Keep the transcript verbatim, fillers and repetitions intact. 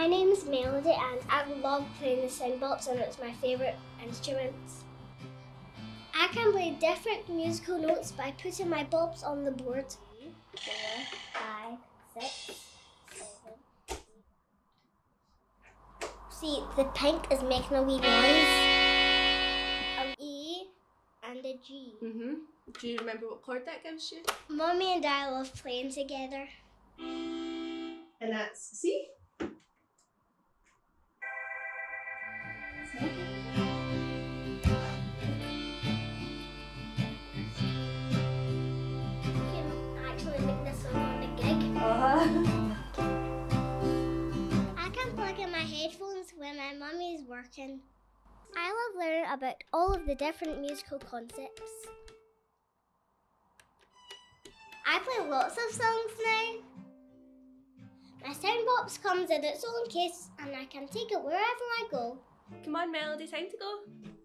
My name's Melodie and I love playing the Soundbops and it's my favourite instrument. I can play different musical notes by putting my bobs on the board. Three, four, five, six, seven. See, the pink is making a wee noise. An E and a G. Mm-hmm. Do you remember what chord that gives you? Mummy and I love playing together. And that's C. Actually make this one on the gig. Uh-huh. I can plug in my headphones when my mummy is working. I love learning about all of the different musical concepts. I play lots of songs now. My Soundbops comes in its own case and I can take it wherever I go. Come on, Melodie, time to go.